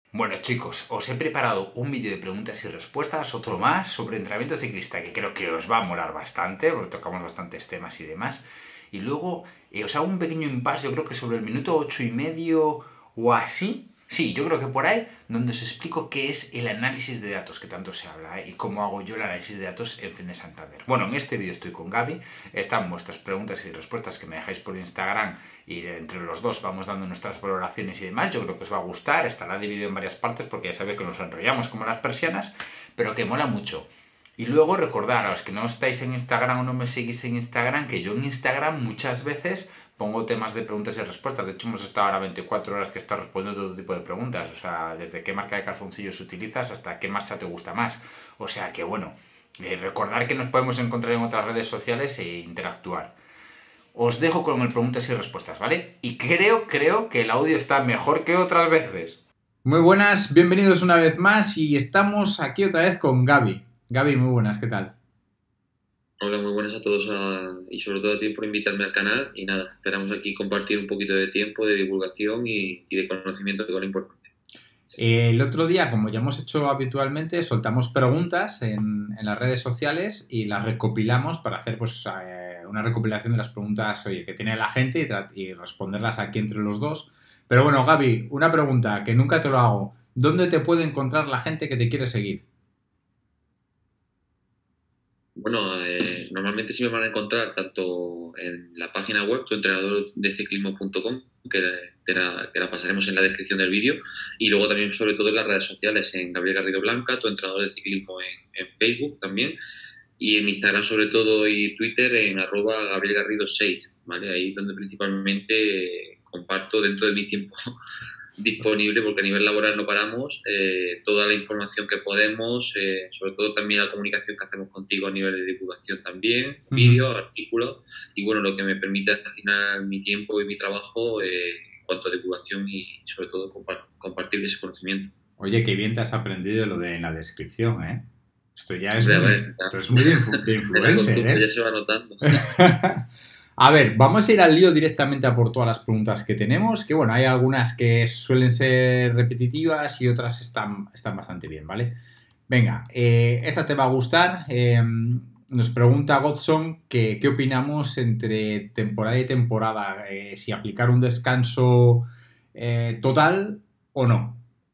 Bueno chicos, os he preparado un vídeo de preguntas y respuestas, otro más, sobre entrenamiento ciclista, que creo que os va a molar bastante, porque tocamos bastantes temas y demás. Y luego os hago un pequeño impasse, yo creo que sobre el minuto 8:30 o así. Sí, yo creo que por ahí, donde os explico qué es el análisis de datos, que tanto se habla, y cómo hago yo el análisis de datos en Fin de Santander. Bueno, en este vídeo estoy con Gaby, están vuestras preguntas y respuestas que me dejáis por Instagram, y entre los dos vamos dando nuestras valoraciones y demás. Yo creo que os va a gustar, estará dividido en varias partes, porque ya sabéis que nos enrollamos como las persianas, pero que mola mucho. Y luego recordar a los que no estáis en Instagram o no me seguís en Instagram, que yo en Instagram muchas veces pongo temas de preguntas y respuestas. De hecho, hemos estado ahora 24 horas que he estado respondiendo todo tipo de preguntas. O sea, desde qué marca de calzoncillos utilizas hasta qué marcha te gusta más. O sea que bueno, recordar que nos podemos encontrar en otras redes sociales e interactuar. Os dejo con el preguntas y respuestas, ¿vale? Y creo que el audio está mejor que otras veces. Muy buenas, bienvenidos una vez más y estamos aquí otra vez con Gaby. Gaby, muy buenas, ¿qué tal? Hola, muy buenas a todos y sobre todo a ti por invitarme al canal y nada, esperamos aquí compartir un poquito de tiempo, de divulgación y de conocimiento, que es lo importante. El otro día, como ya hemos hecho habitualmente, soltamos preguntas en las redes sociales y las recopilamos para hacer pues una recopilación de las preguntas que tiene la gente y responderlas aquí entre los dos. Pero bueno, Gaby, una pregunta que nunca te lo hago. ¿Dónde te puede encontrar la gente que te quiere seguir? Bueno, normalmente sí me van a encontrar tanto en la página web, tuentrenadordeciclismo.com, que la pasaremos en la descripción del vídeo, y luego también sobre todo en las redes sociales, en Gabriel Garrido Blanca, tu entrenador de ciclismo en Facebook también, y en Instagram sobre todo y Twitter en @GabrielGarrido6, ¿vale? Ahí donde principalmente comparto dentro de mi tiempo disponible, porque a nivel laboral no paramos, toda la información que podemos, sobre todo también la comunicación que hacemos contigo a nivel de divulgación también, vídeos, artículos, y bueno, lo que me permite al final mi tiempo y mi trabajo en cuanto a divulgación y sobre todo compartir ese conocimiento. Oye, qué bien te has aprendido lo de la descripción, ¿eh? Esto ya es Hombre, a muy, ver, esto es muy de de la influencer, costumbre ¿eh? ya se va notando. A ver, vamos a ir al lío directamente a por todas las preguntas que tenemos, que bueno, hay algunas que suelen ser repetitivas y otras están bastante bien, ¿vale? Venga, esta te va a gustar. Nos pregunta Godson que qué opinamos entre temporada y temporada, si aplicar un descanso total o no.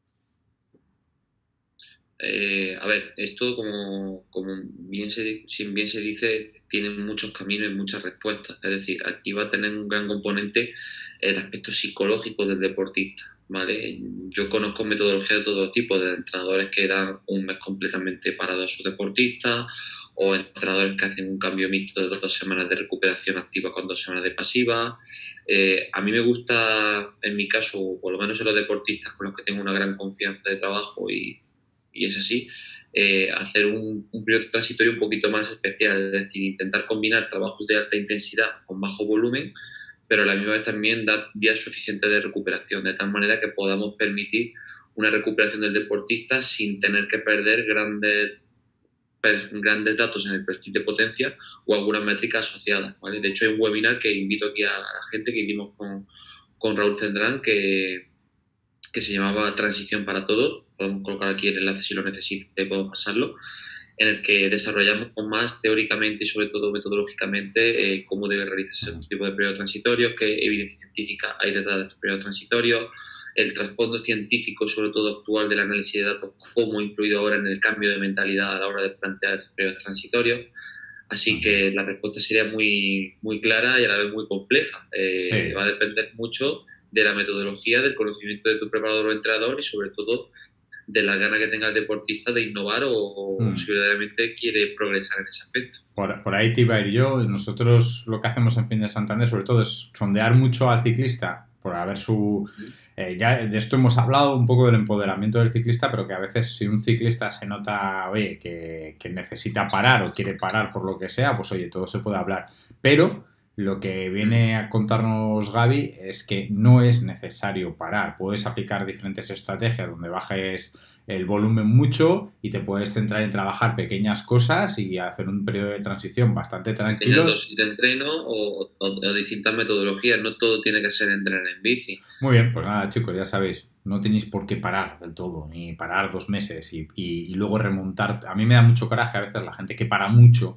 A ver, esto como bien se dice, tiene muchos caminos y muchas respuestas. Es decir, aquí va a tener un gran componente el aspecto psicológico del deportista, ¿vale? Yo conozco metodologías de todo tipo, de entrenadores que dan un mes completamente parado a sus deportistas, o entrenadores que hacen un cambio mixto de 2 semanas de recuperación activa con 2 semanas de pasiva. A mí me gusta, en mi caso, por lo menos en los deportistas con los que tengo una gran confianza de trabajo y es así, hacer un periodo transitorio un poquito más especial, es decir, intentar combinar trabajos de alta intensidad con bajo volumen, pero a la misma vez también dar días suficientes de recuperación, de tal manera que podamos permitir una recuperación del deportista sin tener que perder grandes datos en el perfil de potencia o algunas métricas asociadas, ¿vale? De hecho, hay un webinar que invito aquí a la gente que hicimos con Raúl Cendrán que se llamaba Transición para Todos. Podemos colocar aquí el enlace si lo necesite, podemos pasarlo, en el que desarrollamos más teóricamente y sobre todo metodológicamente cómo debe realizarse este tipo de periodos transitorios, qué evidencia científica hay detrás de estos periodos transitorios, el trasfondo científico, sobre todo actual, del análisis de datos, cómo ha influido ahora en el cambio de mentalidad a la hora de plantear estos periodos transitorios. Así que la respuesta sería muy, muy clara y a la vez muy compleja. Sí. Va a depender mucho de la metodología, del conocimiento de tu preparador o entrenador y sobre todo de la gana que tenga el deportista de innovar o si verdaderamente quiere progresar en ese aspecto. Por ahí te iba a ir yo. Nosotros lo que hacemos en Fin de Santander sobre todo es sondear mucho al ciclista por ver su... ya de esto hemos hablado un poco del empoderamiento del ciclista, pero que a veces si un ciclista se nota, que necesita parar o quiere parar por lo que sea, pues oye, todo se puede hablar. Pero lo que viene a contarnos Gaby es que no es necesario parar. Puedes aplicar diferentes estrategias donde bajes el volumen mucho y te puedes centrar en trabajar pequeñas cosas y hacer un periodo de transición bastante tranquilo. Pequeñas dosis de entreno o distintas metodologías. No todo tiene que ser entrenar en bici. Muy bien, pues nada, chicos, ya sabéis, no tenéis por qué parar del todo, ni parar 2 meses y luego remontar. A mí me da mucho coraje a veces la gente que para mucho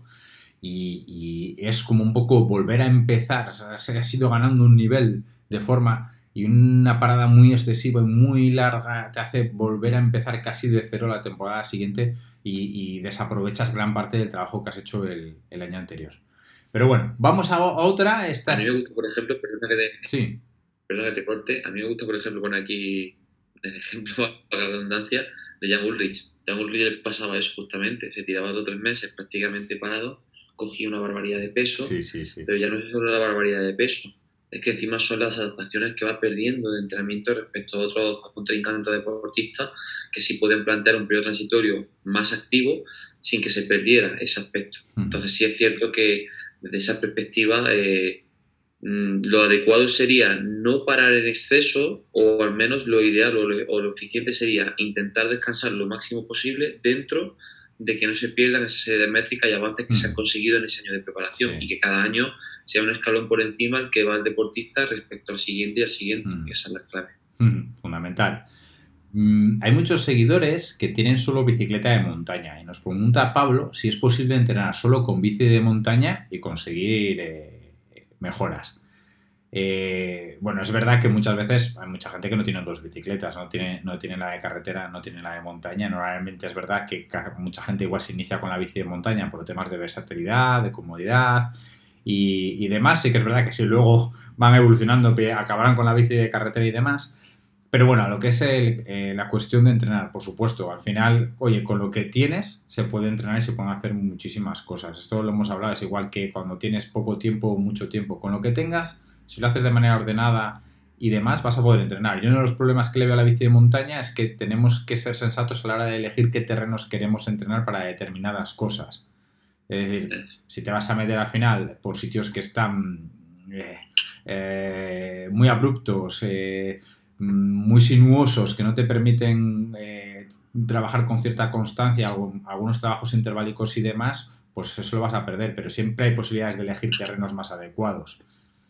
y es como un poco volver a empezar. O sea, se ha ido ganando un nivel de forma y una parada muy excesiva y muy larga te hace volver a empezar casi de cero la temporada siguiente y desaprovechas gran parte del trabajo que has hecho el año anterior. Pero bueno, vamos a otra. A mí me gusta, por ejemplo, Sí. Perdona que te corte, a mí me gusta, por ejemplo, poner aquí el ejemplo, para la redundancia, de Jan Ulrich. Jan Ulrich le pasaba eso justamente, se tiraba 2 o 3 meses prácticamente parado, cogía una barbaridad de peso, Sí. pero ya no es solo la barbaridad de peso, es que encima son las adaptaciones que va perdiendo de entrenamiento respecto a otros contrincantes deportistas que sí pueden plantear un periodo transitorio más activo sin que se perdiera ese aspecto. Entonces sí es cierto que desde esa perspectiva lo adecuado sería no parar en exceso, o al menos lo ideal o lo eficiente sería intentar descansar lo máximo posible dentro de que no se pierdan esa serie de métricas y avances que se han conseguido en ese año de preparación, y que cada año sea un escalón por encima al que va el deportista respecto al siguiente y al siguiente. Esa es la clave. Fundamental. Hay muchos seguidores que tienen solo bicicleta de montaña y nos pregunta Pablo si es posible entrenar solo con bici de montaña y conseguir mejoras. Bueno, es verdad que muchas veces hay mucha gente que no tiene 2 bicicletas, no tiene la de carretera, no tiene la de montaña. Normalmente es verdad que mucha gente igual se inicia con la bici de montaña por temas de versatilidad, de comodidad y demás. Sí que es verdad que si luego van evolucionando acabarán con la bici de carretera y demás. Pero bueno, lo que es la cuestión de entrenar, por supuesto, al final, oye, con lo que tienes se puede entrenar y se pueden hacer muchísimas cosas. Esto lo hemos hablado, es igual que cuando tienes poco tiempo o mucho tiempo. Con lo que tengas, si lo haces de manera ordenada y demás, vas a poder entrenar. Y uno de los problemas que le veo a la bici de montaña es que tenemos que ser sensatos a la hora de elegir qué terrenos queremos entrenar para determinadas cosas. Es decir, si te vas a meter al final por sitios que están muy abruptos, muy sinuosos, que no te permiten trabajar con cierta constancia, algunos trabajos intervalicos y demás, pues eso lo vas a perder, pero siempre hay posibilidades de elegir terrenos más adecuados.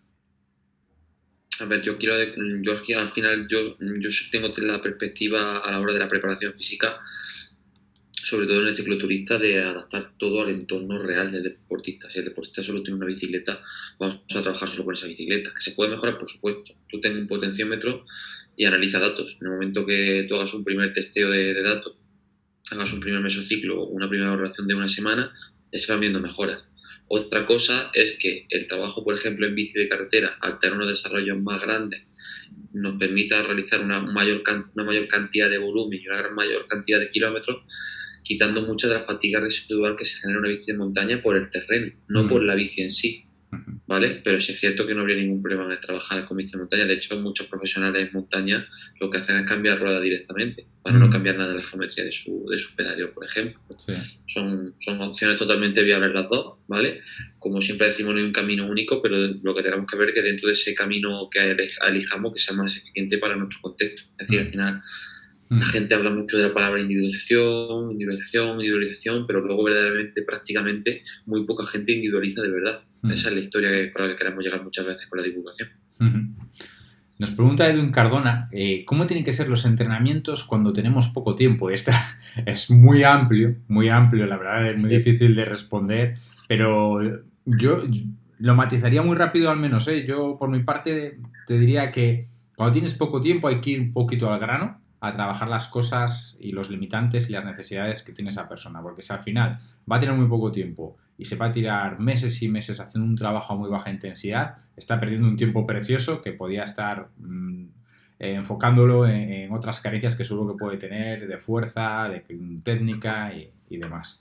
A ver, yo aquí al final yo tengo la perspectiva a la hora de la preparación física, sobre todo en el cicloturista, de adaptar todo al entorno real del deportista. Si el deportista solo tiene una bicicleta, vamos a trabajar solo con esa bicicleta. Que se puede mejorar, por supuesto. Tú ten un potenciómetro y analiza datos. En el momento que tú hagas un primer testeo de datos, hagas un primer mesociclo, una primera evaluación de una semana, se van viendo mejoras. Otra cosa es que el trabajo, por ejemplo, en bici de carretera, al tener unos desarrollos más grandes, nos permita realizar una mayor cantidad de volumen y una gran mayor cantidad de kilómetros, quitando mucha de la fatiga residual que se genera en una bici de montaña por el terreno, no por la bici en sí, ¿vale? Pero sí es cierto que no habría ningún problema en trabajar con bici de montaña. De hecho, muchos profesionales en montaña lo que hacen es cambiar rueda directamente, para no cambiar nada de la geometría de su pedaleo, por ejemplo. Sí. Son opciones totalmente viables las dos, ¿vale? Como siempre decimos, no hay un camino único, pero lo que tenemos que ver es que dentro de ese camino que elijamos, que sea más eficiente para nuestro contexto. Es decir, al final, la gente habla mucho de la palabra individualización, pero luego verdaderamente, prácticamente, muy poca gente individualiza de verdad. Esa es la historia con la que queremos llegar muchas veces con la divulgación. Nos pregunta Edwin Cardona, ¿cómo tienen que ser los entrenamientos cuando tenemos poco tiempo? Esta es muy amplio, la verdad es muy difícil de responder, pero yo lo matizaría muy rápido al menos. Yo por mi parte te diría que cuando tienes poco tiempo hay que ir un poquito al grano, a trabajar las cosas y los limitantes y las necesidades que tiene esa persona, porque si al final va a tener muy poco tiempo y se va a tirar meses y meses haciendo un trabajo a muy baja intensidad, está perdiendo un tiempo precioso que podía estar enfocándolo en otras carencias que seguro que puede tener de fuerza, de técnica y demás.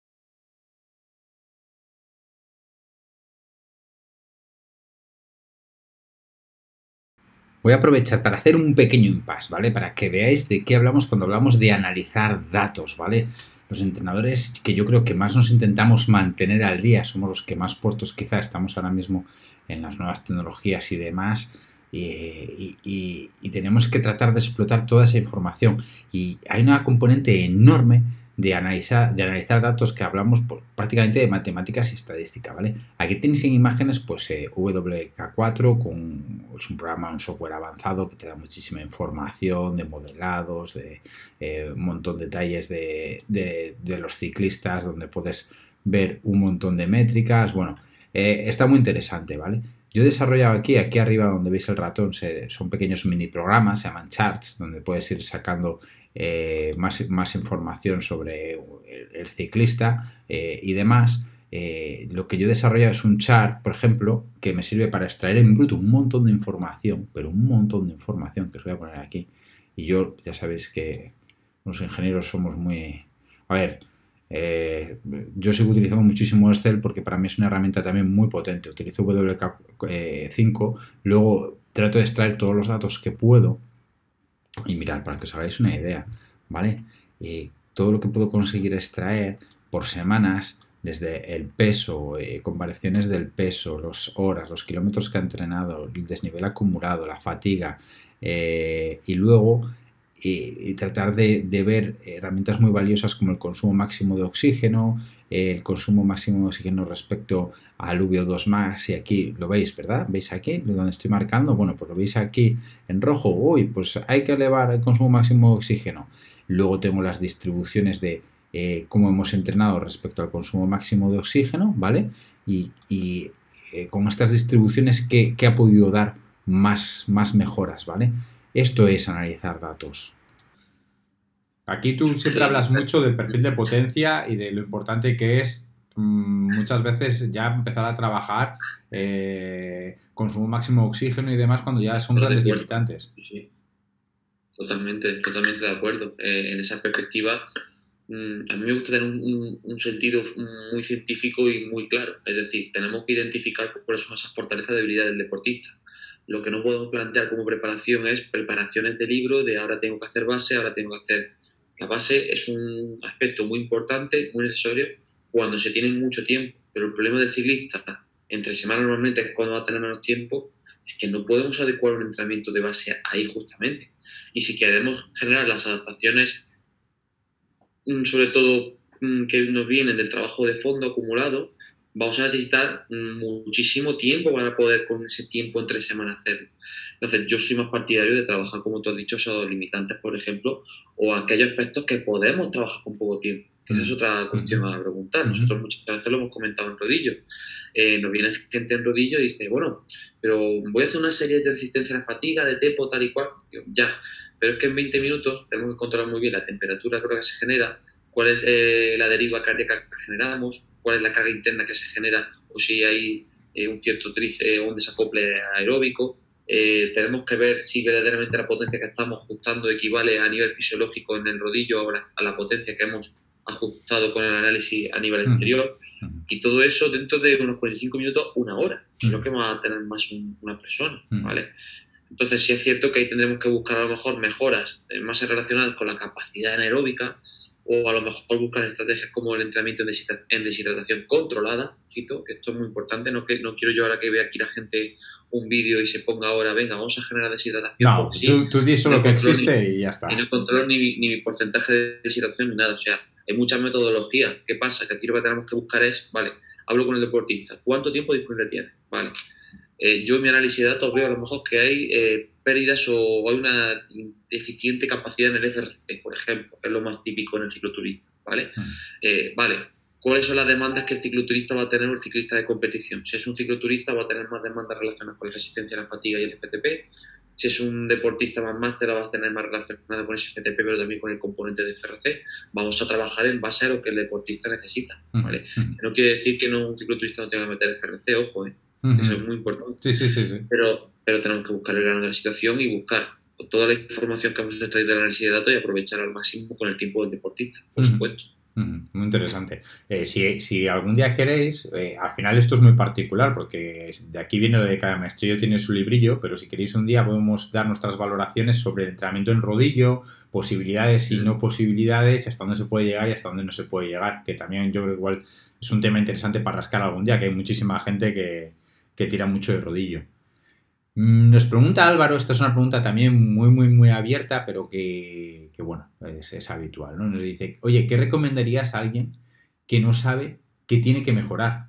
Voy a aprovechar para hacer un pequeño impasse, ¿vale? Para que veáis de qué hablamos cuando hablamos de analizar datos, ¿vale? los entrenadores que yo creo que más nos intentamos mantener al día, somos los que más puestos quizá estamos ahora mismo en las nuevas tecnologías y demás, y tenemos que tratar de explotar toda esa información. Y hay una componente enorme de analizar datos que hablamos prácticamente de matemáticas y estadística, ¿vale? Aquí tenéis en imágenes pues WK4 es un programa, un software avanzado que te da muchísima información de modelados, de un montón de detalles de los ciclistas, donde puedes ver un montón de métricas. Bueno, está muy interesante, ¿vale? Yo he desarrollado aquí arriba donde veis el ratón, son pequeños mini programas, se llaman charts, donde puedes ir sacando más información sobre el ciclista y demás. Lo que yo he desarrollado es un chart, por ejemplo, que me sirve para extraer en bruto un montón de información, pero un montón de información que os voy a poner aquí. Y yo, ya sabéis que los ingenieros somos muy... A ver, yo sigo utilizando muchísimo Excel porque para mí es una herramienta también muy potente. Utilizo WK5, luego trato de extraer todos los datos que puedo y mirad, para que os hagáis una idea, ¿vale? Todo lo que puedo conseguir extraer por semanas, desde el peso, con variaciones del peso, las horas, los kilómetros que ha entrenado, el desnivel acumulado, la fatiga, y luego y tratar de ver herramientas muy valiosas como el consumo máximo de oxígeno, el consumo máximo de oxígeno respecto al VO2 max, y aquí lo veis, ¿verdad? ¿Veis aquí donde estoy marcando? Bueno, pues lo veis aquí en rojo. Uy, pues hay que elevar el consumo máximo de oxígeno. Luego tengo las distribuciones de cómo hemos entrenado respecto al consumo máximo de oxígeno, ¿vale? Y con estas distribuciones, ¿qué ha podido dar más mejoras, ¿vale? Esto es analizar datos. Aquí tú siempre hablas mucho del perfil de potencia y de lo importante que es muchas veces ya empezar a trabajar consumo máximo de oxígeno y demás cuando ya son grandes limitantes. Sí. Totalmente de acuerdo. En esa perspectiva, a mí me gusta tener un sentido muy científico y muy claro. Es decir, tenemos que identificar cuáles son esas fortalezas y debilidades del deportista. Lo que no podemos plantear como preparación es preparaciones de libro de ahora tengo que hacer base, ahora tengo que hacer... La base es un aspecto muy importante, muy necesario cuando se tiene mucho tiempo, pero el problema del ciclista entre semanas normalmente es cuando va a tener menos tiempo, es que no podemos adecuar un entrenamiento de base ahí justamente. Y si queremos generar las adaptaciones, sobre todo que nos vienen del trabajo de fondo acumulado, vamos a necesitar muchísimo tiempo para poder con ese tiempo entre semanas hacerlo. Entonces, yo soy más partidario de trabajar, como tú has dicho, esos limitantes, por ejemplo, o aquellos aspectos que podemos trabajar con poco tiempo. Esa es otra cuestión a preguntar. Nosotros muchas veces lo hemos comentado en rodillo. Nos viene gente en rodillo y dice, bueno, pero voy a hacer una serie de resistencia a la fatiga, de tempo, tal y cual. Digo, ya, pero es que en 20 minutos tenemos que controlar muy bien la temperatura que se genera, cuál es la deriva cardíaca que generamos, cuál es la carga interna que se genera, o si hay un cierto un desacople aeróbico. Tenemos que ver si verdaderamente la potencia que estamos ajustando equivale a nivel fisiológico en el rodillo a la potencia que hemos ajustado con el análisis a nivel exterior, y todo eso dentro de unos 45 minutos, una hora, que es lo que va a tener más una persona, ¿vale? Entonces sí es cierto que ahí tendremos que buscar a lo mejor mejoras más relacionadas con la capacidad anaeróbica, o a lo mejor buscar estrategias como el entrenamiento en deshidratación controlada, que esto es muy importante. No quiero yo ahora que vea aquí la gente un vídeo y se ponga ahora, venga, vamos a generar deshidratación. No, tú dices solo que existe y ya está. Y no controlo ni mi porcentaje de deshidratación ni nada. O sea, hay muchas metodologías. ¿Qué pasa? Que aquí lo que tenemos que buscar es, vale, hablo con el deportista, ¿cuánto tiempo disponible tiene? Vale. Yo en mi análisis de datos veo a lo mejor que hay pérdidas o hay una deficiente capacidad en el FRC, por ejemplo, que es lo más típico en el cicloturista, ¿vale? Vale, ¿cuáles son las demandas que el cicloturista va a tener o el ciclista de competición? Si es un cicloturista va a tener más demandas relacionadas con la resistencia a la fatiga y el FTP. Si es un deportista más máster, vas a tener más relacionado con ese FTP, pero también con el componente de FRC. Vamos a trabajar en base a lo que el deportista necesita, ¿vale? No quiere decir que un cicloturista no tenga que meter FRC, ojo, eso es muy importante. Sí. Pero tenemos que buscar el grano de la situación y buscar toda la información que hemos extraído del análisis de datos y aprovechar al máximo con el tiempo del deportista, por supuesto. Muy interesante. Si algún día queréis, al final esto es muy particular porque de aquí viene lo de cada maestrillo tiene su librillo, pero si queréis un día podemos dar nuestras valoraciones sobre el entrenamiento en rodillo, posibilidades y no posibilidades, hasta dónde se puede llegar y hasta dónde no se puede llegar, que también yo creo que igual es un tema interesante para rascar algún día, que hay muchísima gente que tira mucho de rodillo. Nos pregunta Álvaro, esta es una pregunta también muy abierta, pero que bueno, es habitual, ¿no? Nos dice, oye, ¿qué recomendarías a alguien que no sabe qué tiene que mejorar?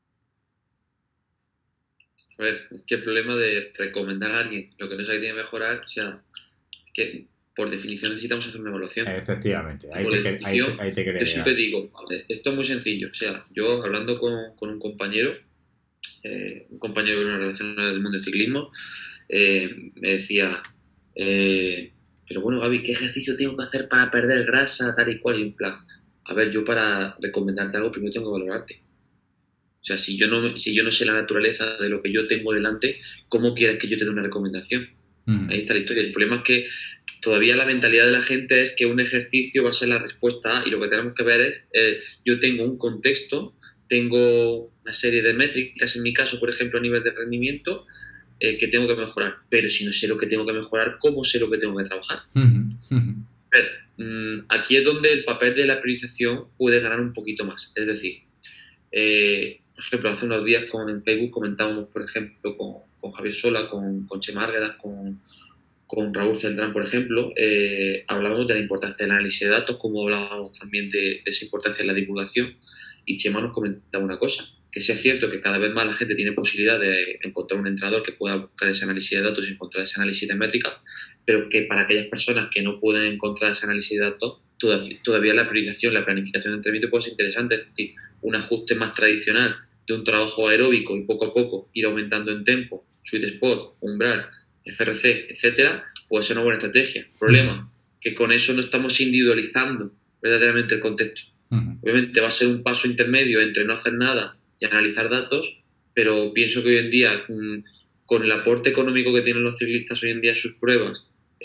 A ver, es que el problema de recomendar a alguien lo que no sabe que tiene que mejorar, o sea, es que por definición necesitamos hacer una evaluación. Efectivamente, Por definición, yo siempre digo, a ver, esto es muy sencillo. O sea, yo hablando con un compañero de una relación del mundo del ciclismo, me decía, pero bueno, Gaby, ¿qué ejercicio tengo que hacer para perder grasa, tal y cual? Y en plan, a ver, yo para recomendarte algo primero tengo que valorarte. O sea, si yo no sé la naturaleza de lo que yo tengo delante, ¿cómo quieres que yo te dé una recomendación? Ahí está la historia. El problema es que todavía la mentalidad de la gente es que un ejercicio va a ser la respuesta A y lo que tenemos que ver es, yo tengo un contexto, tengo una serie de métricas, en mi caso, por ejemplo, a nivel de rendimiento, que tengo que mejorar. Pero si no sé lo que tengo que mejorar, ¿cómo sé lo que tengo que trabajar? A ver, aquí es donde el papel de la priorización puede ganar un poquito más. Es decir, por ejemplo, hace unos días en Facebook comentábamos, por ejemplo, con Javier Sola, con Chema Árguedas, con Raúl Celdrán, por ejemplo, hablábamos de la importancia del análisis de datos, como hablábamos también de esa importancia en la divulgación, y Chema nos comentaba una cosa, que sí es cierto que cada vez más la gente tiene posibilidad de encontrar un entrenador que pueda buscar ese análisis de datos y encontrar ese análisis de métricas, pero que para aquellas personas que no pueden encontrar ese análisis de datos, todavía la priorización, la planificación de entrenamiento puede ser interesante, es decir, un ajuste más tradicional de un trabajo aeróbico y poco a poco ir aumentando en tempo, sweet spot, umbral, FRC, etcétera, puede ser una buena estrategia. Problema, que con eso no estamos individualizando verdaderamente el contexto. Obviamente va a ser un paso intermedio entre no hacer nada y analizar datos, pero pienso que hoy en día, con el aporte económico que tienen los ciclistas hoy en día en sus pruebas,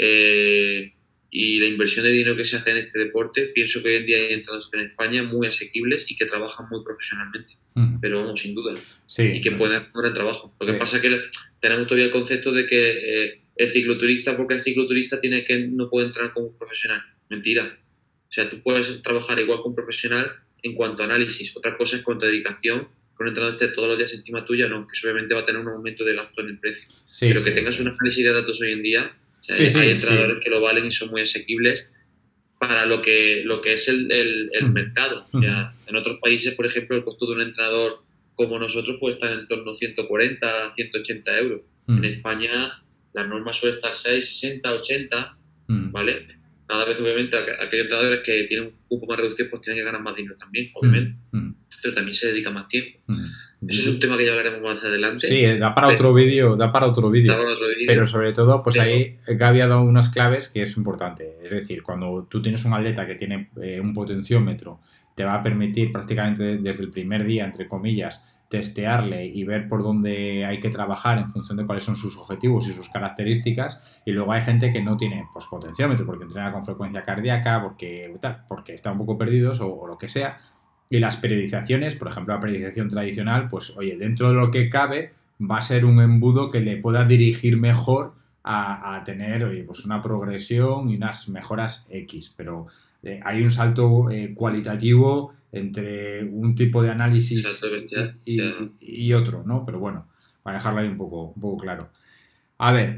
y la inversión de dinero que se hace en este deporte, pienso que hoy en día hay entrenadores en España muy asequibles y que trabajan muy profesionalmente. Pero vamos, sin duda. Sí, y que pueden hacer un gran trabajo. Lo que pasa es que tenemos todavía el concepto de que el cicloturista, porque es cicloturista, no puede entrar como un profesional. Mentira. O sea, tú puedes trabajar igual que un profesional en cuanto a análisis. Otra cosa es cuanto a dedicación, que un entrenador esté todos los días encima tuya, no, que eso obviamente va a tener un aumento de gasto en el precio. Sí, pero que tengas un análisis de datos hoy en día, o sea, hay entrenadores que lo valen y son muy asequibles para lo que es el mercado. O sea, en otros países, por ejemplo, el costo de un entrenador como nosotros puede estar en torno a 140, 180 euros. En España la norma suele estar 6, 60, 80, ¿vale? Cada vez, obviamente, aquellos entrenadores que tienen un cupo más reducido pues tienen que ganar más dinero también, obviamente. Pero también se dedica más tiempo. Eso es un tema que ya hablaremos más adelante. Sí, da para otro vídeo, pero sobre todo, pues ahí Gaby ha dado unas claves que es importante. Es decir, cuando tú tienes un atleta que tiene un potenciómetro, te va a permitir prácticamente desde el primer día, entre comillas, testearle y ver por dónde hay que trabajar en función de cuáles son sus objetivos y sus características. Y luego hay gente que no tiene pues potenciómetro porque entrena con frecuencia cardíaca, porque está un poco perdidos o lo que sea. Y las periodizaciones, por ejemplo, la periodización tradicional, pues oye, dentro de lo que cabe, va a ser un embudo que le pueda dirigir mejor a tener, oye, pues una progresión y unas mejoras X. Pero hay un salto cualitativo entre un tipo de análisis y otro, ¿no? Pero bueno, para dejarlo ahí un poco claro. A ver,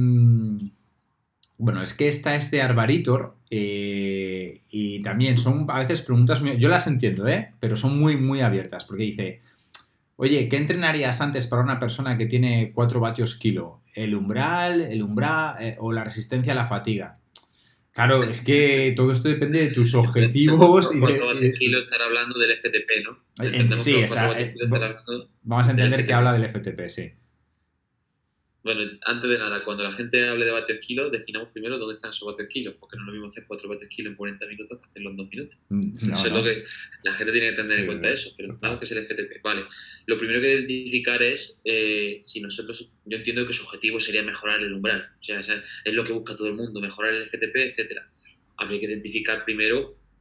bueno, es que esta es de Arbaritor y también son a veces preguntas, yo las entiendo, pero son muy abiertas, porque dice, oye, ¿qué entrenarías antes para una persona que tiene 4 vatios kilo? ¿El umbral o la resistencia a la fatiga? Claro, es que todo esto depende de tus objetivos. 4 vatios kilo estar hablando del FTP, ¿no? Sí, vamos a entender que habla del FTP, sí. Bueno, antes de nada, cuando la gente hable de vatios kilos, definamos primero dónde están esos vatios kilos, porque no es lo mismo hacer 4 vatios kilos en 40 minutos que hacerlo en 2 minutos. Eso es lo que la gente tiene que tener en cuenta eso, pero claro que es el FTP. Vale, lo primero que identificar es yo entiendo que su objetivo sería mejorar el umbral, o sea, es lo que busca todo el mundo, mejorar el FTP, etcétera. Habría que identificar primero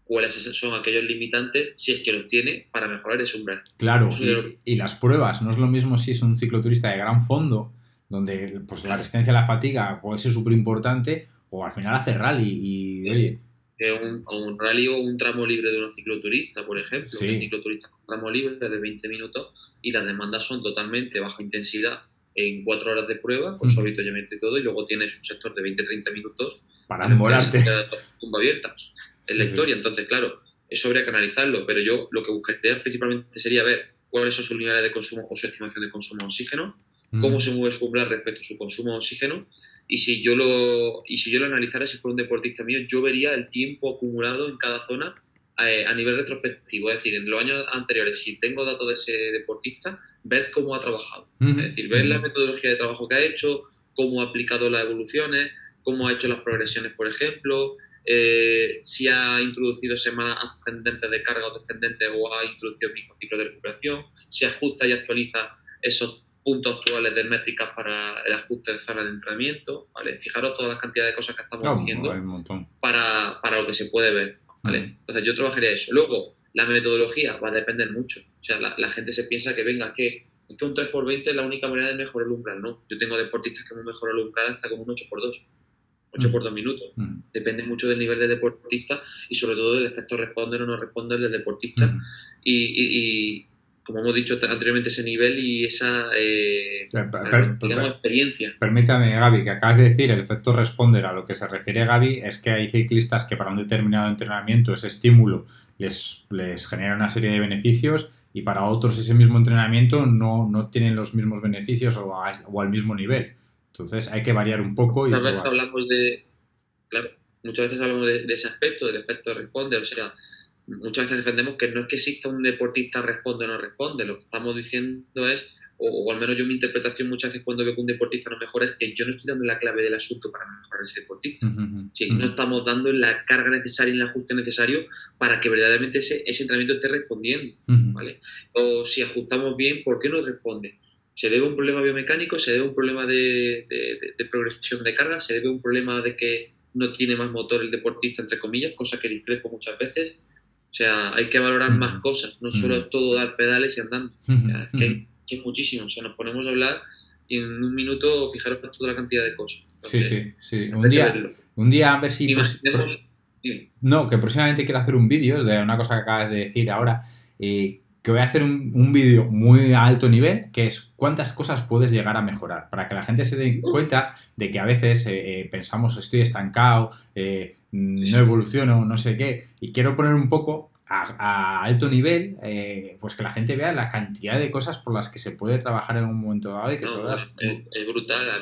cuáles son aquellos limitantes, si es que los tiene, para mejorar ese umbral. Claro, y las pruebas, no es lo mismo si es un cicloturista de gran fondo, donde pues la resistencia a la fatiga puede ser súper importante, o al final hace rally y oye... Un rally o un tramo libre de un cicloturista, por ejemplo. Sí. Un cicloturista con tramo libre de 20 minutos y las demandas son totalmente baja intensidad en 4 horas de prueba, con su avituallamiento y todo, y luego tienes un sector de 20-30 minutos para morarte. Tumba abierta en la historia. Entonces, claro, eso habría que analizarlo, pero yo lo que buscaría principalmente sería ver cuáles son sus niveles de consumo o su estimación de consumo de oxígeno, cómo se mueve su umbral respecto a su consumo de oxígeno, y si yo lo analizara, si fuera un deportista mío, yo vería el tiempo acumulado en cada zona a nivel retrospectivo. Es decir, en los años anteriores, si tengo datos de ese deportista, ver cómo ha trabajado. Es decir, ver la metodología de trabajo que ha hecho, cómo ha aplicado las evoluciones, cómo ha hecho las progresiones, por ejemplo, si ha introducido semanas ascendentes de carga o descendentes o ha introducido microciclos de recuperación, si ajusta y actualiza esos puntos actuales de métricas para el ajuste de zona de entrenamiento, ¿vale? Fijaros todas las cantidades de cosas que estamos diciendo para lo que se puede ver, ¿vale? Entonces yo trabajaría eso. Luego, la metodología va a depender mucho. O sea, la gente se piensa que venga, que un 3x20 es la única manera de mejorar el umbral, ¿no? Yo tengo deportistas que hemos mejorado el umbral hasta como un 8x2. 8 por 2 minutos. Depende mucho del nivel de deportista y sobre todo del efecto responder o no responder del deportista. Y como hemos dicho anteriormente, ese nivel y esa digamos, experiencia. Permítame, Gaby, que acabas de decir el efecto responder. A lo que se refiere Gaby es que hay ciclistas que para un determinado entrenamiento ese estímulo les genera una serie de beneficios y para otros ese mismo entrenamiento no tienen los mismos beneficios o al mismo nivel. Entonces hay que variar un poco. Muchas veces hablamos de ese aspecto, del efecto responde. O sea, muchas veces defendemos que no es que exista un deportista responde o no responde. Lo que estamos diciendo es, o al menos yo mi interpretación muchas veces cuando veo que un deportista no mejora, es que yo no estoy dando la clave del asunto para mejorar ese deportista. Sí, no estamos dando la carga necesaria y el ajuste necesario para que verdaderamente ese entrenamiento esté respondiendo, ¿vale? O si ajustamos bien, ¿por qué no responde? ¿Se debe a un problema biomecánico? ¿Se debe a un problema de progresión de carga? ¿Se debe a un problema de que no tiene más motor el deportista, entre comillas? Cosa que discrepo muchas veces. O sea, hay que valorar más cosas. No solo es todo dar pedales y andando. O sea, que hay muchísimo. O sea, nos ponemos a hablar y en un minuto fijaros toda la cantidad de cosas. Entonces, sí. Un día a ver si... No, que próximamente quiero hacer un vídeo de una cosa que acabas de decir ahora. Que voy a hacer un vídeo muy a alto nivel, que es cuántas cosas puedes llegar a mejorar, para que la gente se dé cuenta de que a veces pensamos estoy estancado, no evoluciono, no sé qué, y quiero poner un poco a alto nivel, pues que la gente vea la cantidad de cosas por las que se puede trabajar en un momento dado y que todas... Es brutal.